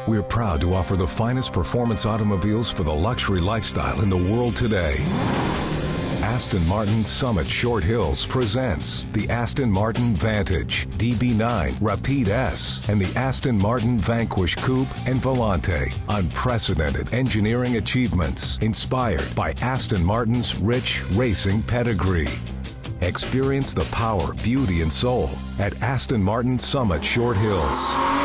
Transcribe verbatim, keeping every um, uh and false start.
We're proud to offer the finest performance automobiles for the luxury lifestyle in the world today. Aston Martin Summit Short Hills presents the Aston Martin Vantage, D B nine, Rapide S, and the Aston Martin Vanquish Coupe and Volante. Unprecedented engineering achievements inspired by Aston Martin's rich racing pedigree. Experience the power, beauty, and soul at Aston Martin Summit Short Hills.